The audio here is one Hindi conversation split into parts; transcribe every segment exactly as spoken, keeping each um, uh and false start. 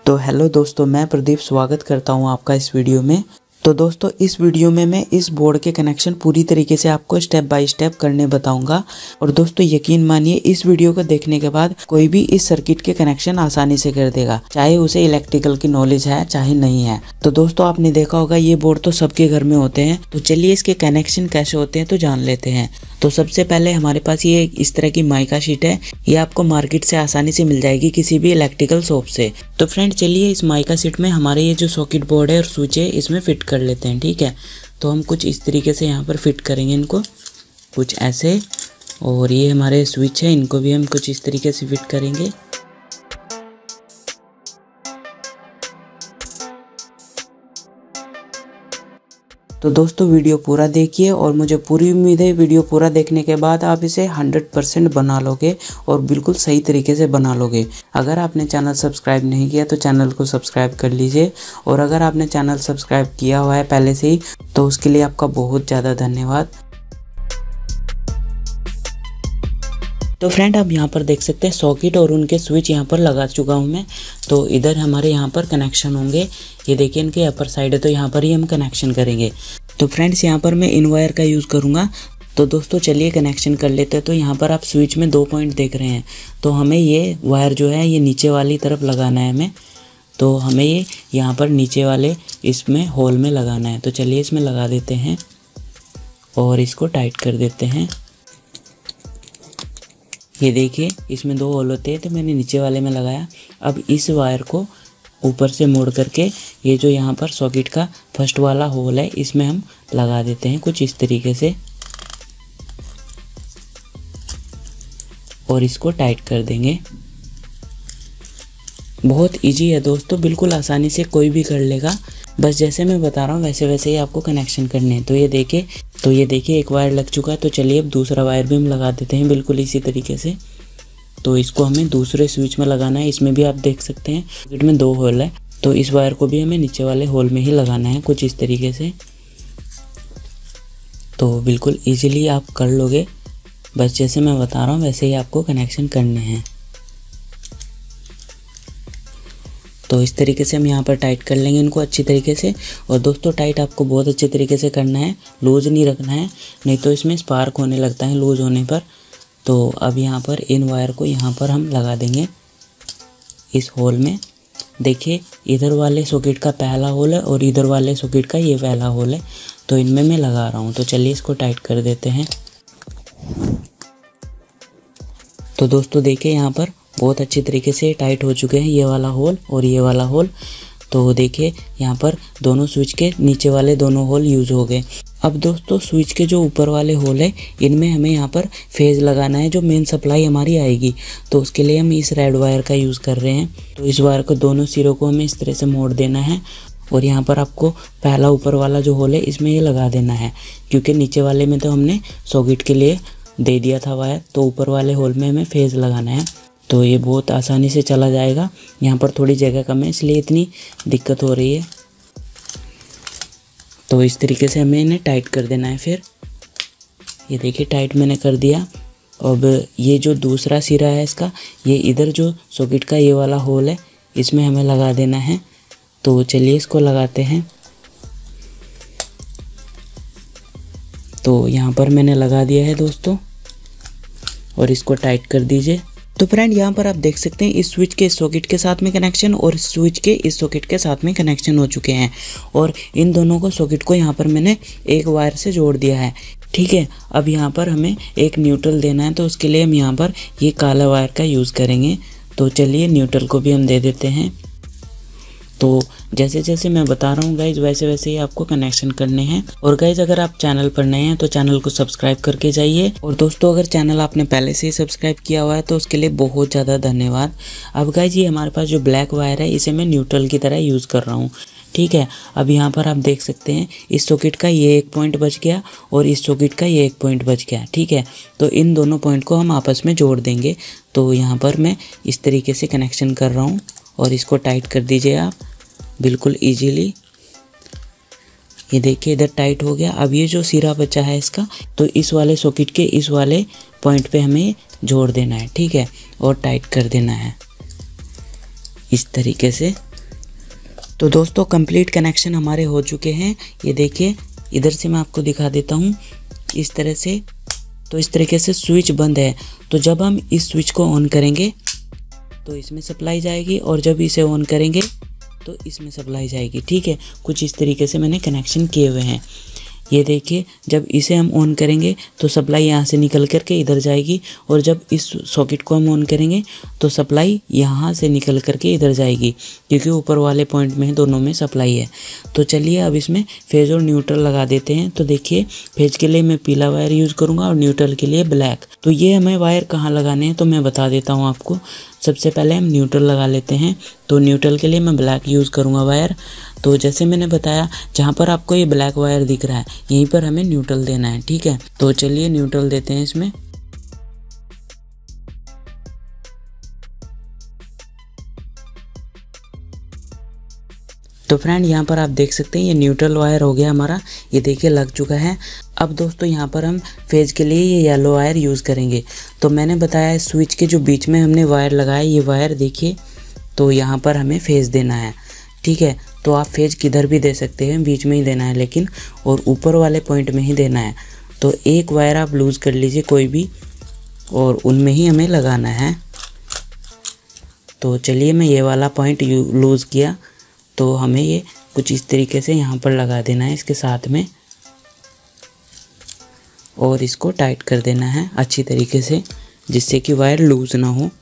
तो हेलो दोस्तों, मैं प्रदीप स्वागत करता हूं आपका इस वीडियो में। तो दोस्तों इस वीडियो में मैं इस बोर्ड के कनेक्शन पूरी तरीके से आपको स्टेप बाय स्टेप करने बताऊंगा। और दोस्तों यकीन मानिए इस वीडियो को देखने के बाद कोई भी इस सर्किट के कनेक्शन आसानी से कर देगा, चाहे उसे इलेक्ट्रिकल की नॉलेज है चाहे नहीं है। तो दोस्तों आपने देखा होगा ये बोर्ड तो सबके घर में होते हैं। तो चलिए इसके कनेक्शन कैसे होते हैं तो जान लेते हैं। तो सबसे पहले हमारे पास ये इस तरह की माइका शीट है। ये आपको मार्केट से आसानी से मिल जाएगी किसी भी इलेक्ट्रिकल शॉप से। तो फ्रेंड चलिए इस माइका शीट में हमारे ये जो सॉकेट बोर्ड है और स्विच है इसमें फिट कर लेते हैं। ठीक है, तो हम कुछ इस तरीके से यहाँ पर फिट करेंगे इनको, कुछ ऐसे। और ये हमारे स्विच है, इनको भी हम कुछ इस तरीके से फिट करेंगे। तो दोस्तों वीडियो पूरा देखिए और मुझे पूरी उम्मीद है वीडियो पूरा देखने के बाद आप इसे हंड्रेड परसेंट बना लोगे और बिल्कुल सही तरीके से बना लोगे। अगर आपने चैनल सब्सक्राइब नहीं किया तो चैनल को सब्सक्राइब कर लीजिए, और अगर आपने चैनल सब्सक्राइब किया हुआ है पहले से ही तो उसके लिए आपका बहुत ज़्यादा धन्यवाद। तो फ्रेंड आप यहाँ पर देख सकते हैं सॉकेट और उनके स्विच यहाँ पर लगा चुका हूँ मैं। तो इधर हमारे यहाँ पर कनेक्शन होंगे, ये देखिए इनके अपर साइड है तो यहाँ पर ही हम कनेक्शन करेंगे। तो फ्रेंड्स यहाँ पर मैं इन वायर का यूज़ करूँगा। तो दोस्तों चलिए कनेक्शन कर लेते हैं। तो यहाँ पर आप स्विच में दो पॉइंट देख रहे हैं, तो हमें ये वायर जो है ये नीचे वाली तरफ लगाना है हमें। तो हमें ये यहाँ पर नीचे वाले इसमें होल में लगाना है। तो चलिए इसमें लगा देते हैं और इसको टाइट कर देते हैं। ये देखिए इसमें दो होल होते हैं तो मैंने नीचे वाले में लगाया। अब इस वायर को ऊपर से मोड़ करके ये जो यहाँ पर सॉकेट का फर्स्ट वाला होल है इसमें हम लगा देते हैं कुछ इस तरीके से, और इसको टाइट कर देंगे। बहुत इजी है दोस्तों, बिल्कुल आसानी से कोई भी कर लेगा। बस जैसे मैं बता रहा हूँ वैसे वैसे ही आपको कनेक्शन करने हैं। तो ये देखिए तो ये देखिए एक वायर लग चुका है। तो चलिए अब दूसरा वायर भी हम लगा देते हैं बिल्कुल इसी तरीके से। तो इसको हमें दूसरे स्विच में लगाना है। इसमें भी आप देख सकते हैं सॉकेट में दो होल है, तो इस वायर को भी हमें नीचे वाले होल में ही लगाना है कुछ इस तरीके से। तो बिल्कुल ईजिली आप कर लोगे, बस जैसे मैं बता रहा हूँ वैसे ही आपको कनेक्शन करने हैं। तो इस तरीके से हम यहाँ पर टाइट कर लेंगे इनको अच्छी तरीके से। और दोस्तों टाइट आपको बहुत अच्छे तरीके से करना है, लूज नहीं रखना है, नहीं तो इसमें स्पार्क होने लगता है लूज होने पर। तो अब यहाँ पर इन वायर को यहाँ पर हम लगा देंगे इस होल में। देखिए इधर वाले सॉकेट का पहला होल है और इधर वाले सॉकेट का ये पहला होल है, तो इनमें मैं लगा रहा हूँ। तो चलिए इसको टाइट कर देते हैं। तो दोस्तों देखिए यहाँ पर बहुत अच्छी तरीके से टाइट हो चुके हैं ये वाला होल और ये वाला होल। तो देखिए यहाँ पर दोनों स्विच के नीचे वाले दोनों होल यूज़ हो गए। अब दोस्तों स्विच के जो ऊपर वाले होल है इनमें हमें यहाँ पर फेज लगाना है, जो मेन सप्लाई हमारी आएगी। तो उसके लिए हम इस रेड वायर का यूज़ कर रहे हैं। तो इस वायर को दोनों सिरों को हमें इस तरह से मोड़ देना है, और यहाँ पर आपको पहला ऊपर वाला जो होल है इसमें ये लगा देना है, क्योंकि नीचे वाले में तो हमने सॉकेट के लिए दे दिया था वायर, तो ऊपर वाले होल में हमें फेज लगाना है। तो ये बहुत आसानी से चला जाएगा। यहाँ पर थोड़ी जगह कम है इसलिए इतनी दिक्कत हो रही है। तो इस तरीके से हमें इन्हें टाइट कर देना है। फिर ये देखिए टाइट मैंने कर दिया। अब ये जो दूसरा सिरा है इसका, ये इधर जो सॉकेट का ये वाला होल है इसमें हमें लगा देना है। तो चलिए इसको लगाते हैं। तो यहाँ पर मैंने लगा दिया है दोस्तों, और इसको टाइट कर दीजिए। तो फ्रेंड यहाँ पर आप देख सकते हैं इस स्विच के इस सॉकेट के साथ में कनेक्शन और इस स्विच के इस सॉकेट के साथ में कनेक्शन हो चुके हैं, और इन दोनों को सॉकेट को यहाँ पर मैंने एक वायर से जोड़ दिया है। ठीक है, अब यहाँ पर हमें एक न्यूट्रल देना है, तो उसके लिए हम यहाँ पर ये काला वायर का यूज़ करेंगे। तो चलिए न्यूट्रल को भी हम दे देते हैं। तो जैसे जैसे मैं बता रहा हूँ गाइज वैसे वैसे ही आपको कनेक्शन करने हैं। और गाइज अगर आप चैनल पर नए हैं तो चैनल को सब्सक्राइब करके जाइए। और दोस्तों अगर चैनल आपने पहले से ही सब्सक्राइब किया हुआ है तो उसके लिए बहुत ज़्यादा धन्यवाद। अब गाइज ये हमारे पास जो ब्लैक वायर है इसे मैं न्यूट्रल की तरह यूज़ कर रहा हूँ। ठीक है, अब यहाँ पर आप देख सकते हैं इस सॉकेट का ये एक पॉइंट बच गया और इस सॉकेट का ये एक पॉइंट बच गया। ठीक है, तो इन दोनों पॉइंट को हम आपस में जोड़ देंगे। तो यहाँ पर मैं इस तरीके से कनेक्शन कर रहा हूँ, और इसको टाइट कर दीजिए आप बिल्कुल इजीली। ये देखिए इधर टाइट हो गया। अब ये जो सिरा बचा है इसका, तो इस वाले सॉकेट के इस वाले पॉइंट पे हमें जोड़ देना है। ठीक है, और टाइट कर देना है इस तरीके से। तो दोस्तों कंप्लीट कनेक्शन हमारे हो चुके हैं। ये देखिए इधर से मैं आपको दिखा देता हूँ इस तरह से। तो इस तरीके से स्विच बंद है। तो जब हम इस स्विच को ऑन करेंगे तो इसमें सप्लाई जाएगी और जब इसे ऑन करेंगे तो इसमें सप्लाई जाएगी। ठीक है, कुछ इस तरीके से मैंने कनेक्शन किए हुए हैं। ये देखिए जब इसे हम ऑन करेंगे तो सप्लाई यहाँ से निकल कर के इधर जाएगी और जब इस सॉकेट को हम ऑन करेंगे तो सप्लाई यहाँ से निकल कर के इधर जाएगी, क्योंकि ऊपर वाले पॉइंट में दोनों में सप्लाई है। तो चलिए अब इसमें फेज और न्यूट्रल लगा देते हैं। तो देखिए फेज के लिए मैं पीला वायर यूज़ करूँगा और न्यूट्रल के लिए ब्लैक। तो ये हमें वायर कहाँ लगाने हैं तो मैं बता देता हूँ आपको। सबसे पहले हम न्यूट्रल लगा लेते हैं। तो न्यूट्रल के लिए मैं ब्लैक यूज़ करूँगा वायर। तो जैसे मैंने बताया जहाँ पर आपको ये ब्लैक वायर दिख रहा है यहीं पर हमें न्यूट्रल देना है। ठीक है, तो चलिए न्यूट्रल देते हैं इसमें। तो फ्रेंड यहाँ पर आप देख सकते हैं ये न्यूट्रल वायर हो गया हमारा। ये देखिए लग चुका है। अब दोस्तों यहाँ पर हम फेज के लिए ये येलो वायर यूज़ करेंगे। तो मैंने बताया स्विच के जो बीच में हमने वायर लगाया ये वायर देखिए, तो यहाँ पर हमें फेज देना है। ठीक है, तो आप फेज किधर भी दे सकते हैं, बीच में ही देना है लेकिन, और ऊपर वाले पॉइंट में ही देना है। तो एक वायर आप लूज़ कर लीजिए कोई भी और उनमें ही हमें लगाना है। तो चलिए मैं ये वाला पॉइंट लूज़ किया। तो हमें ये कुछ इस तरीके से यहाँ पर लगा देना है इसके साथ में और इसको टाइट कर देना है अच्छी तरीके से, जिससे कि वायर लूज़ ना हो।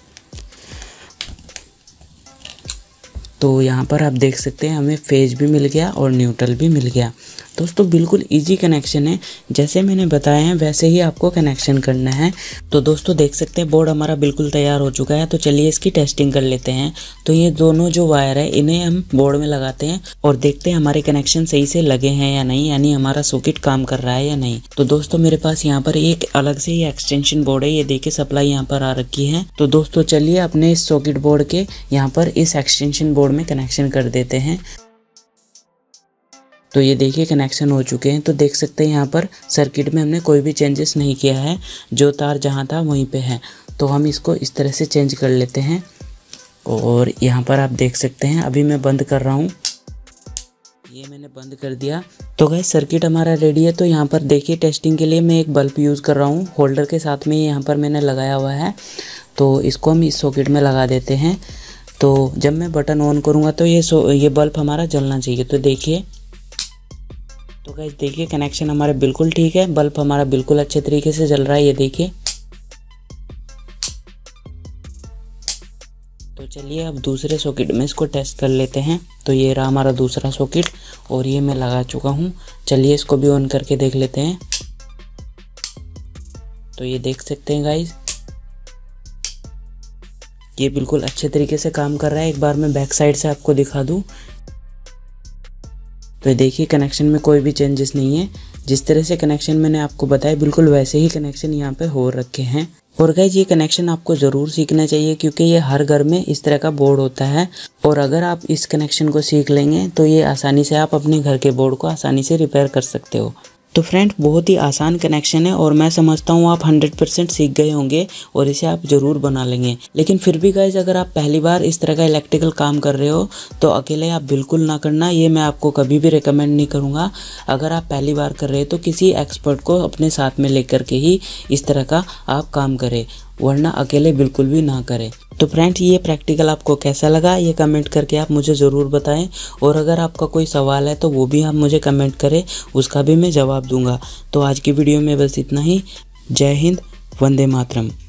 तो यहाँ पर आप देख सकते हैं हमें फेज भी मिल गया और न्यूट्रल भी मिल गया। दोस्तों बिल्कुल इजी कनेक्शन है, जैसे मैंने बताया है वैसे ही आपको कनेक्शन करना है। तो दोस्तों देख सकते हैं बोर्ड हमारा बिल्कुल तैयार हो चुका है। तो चलिए इसकी टेस्टिंग कर लेते हैं। तो ये दोनों जो वायर है इन्हें हम बोर्ड में लगाते हैं और देखते हैं हमारे कनेक्शन सही से लगे हैं या नहीं, यानी हमारा सॉकेट काम कर रहा है या नहीं। तो दोस्तों मेरे पास यहाँ पर एक अलग से ही एक्सटेंशन बोर्ड है। ये देखिए सप्लाई यहाँ पर आ रखी है। तो दोस्तों चलिए अपने इस सॉकेट बोर्ड के यहाँ पर इस एक्सटेंशन बोर्ड में कनेक्शन कर देते हैं। तो ये देखिए कनेक्शन हो चुके हैं। तो देख सकते हैं यहाँ पर सर्किट में हमने कोई भी चेंजेस नहीं किया है, जो तार जहाँ था वहीं पे है। तो हम इसको इस तरह से चेंज कर लेते हैं और यहाँ पर आप देख सकते हैं अभी मैं बंद कर रहा हूँ। ये मैंने बंद कर दिया। तो गाइस सर्किट हमारा रेडी है। तो यहाँ पर देखिए टेस्टिंग के लिए मैं एक बल्ब यूज़ कर रहा हूँ होल्डर के साथ में, यहाँ पर मैंने लगाया हुआ है। तो इसको हम इस सॉकेट में लगा देते हैं। तो जब मैं बटन ऑन करूँगा तो ये सो ये बल्ब हमारा जलना चाहिए। तो देखिए, तो गाइस देखिए कनेक्शन हमारा बिल्कुल ठीक है, बल्ब हमारा बिल्कुल अच्छे तरीके से जल रहा है। ये देखिए। तो चलिए अब दूसरे सॉकेट में इसको टेस्ट कर लेते हैं। तो ये रहा हमारा दूसरा सॉकेट और ये मैं लगा चुका हूँ। चलिए इसको भी ऑन करके देख लेते हैं। तो ये देख सकते हैं गाइस ये बिल्कुल अच्छे तरीके से काम कर रहा है। एक बार मैं बैक साइड से आपको दिखा दूँ। तो देखिए कनेक्शन में कोई भी चेंजेस नहीं है, जिस तरह से कनेक्शन मैंने आपको बताया बिल्कुल वैसे ही कनेक्शन यहाँ पे हो रखे हैं। और गाइस ये कनेक्शन आपको ज़रूर सीखना चाहिए, क्योंकि ये हर घर में इस तरह का बोर्ड होता है। और अगर आप इस कनेक्शन को सीख लेंगे तो ये आसानी से आप अपने घर के बोर्ड को आसानी से रिपेयर कर सकते हो। तो फ्रेंड बहुत ही आसान कनेक्शन है और मैं समझता हूँ आप हंड्रेड परसेंट सीख गए होंगे और इसे आप ज़रूर बना लेंगे। लेकिन फिर भी गाइस अगर आप पहली बार इस तरह का इलेक्ट्रिकल काम कर रहे हो तो अकेले आप बिल्कुल ना करना, ये मैं आपको कभी भी रिकमेंड नहीं करूँगा। अगर आप पहली बार कर रहे हो तो किसी एक्सपर्ट को अपने साथ में लेकर के ही इस तरह का आप काम करें, वरना अकेले बिल्कुल भी ना करें। तो फ्रेंड्स ये प्रैक्टिकल आपको कैसा लगा ये कमेंट करके आप मुझे ज़रूर बताएं। और अगर आपका कोई सवाल है तो वो भी आप मुझे कमेंट करें, उसका भी मैं जवाब दूंगा। तो आज की वीडियो में बस इतना ही। जय हिंद, वंदे मातरम।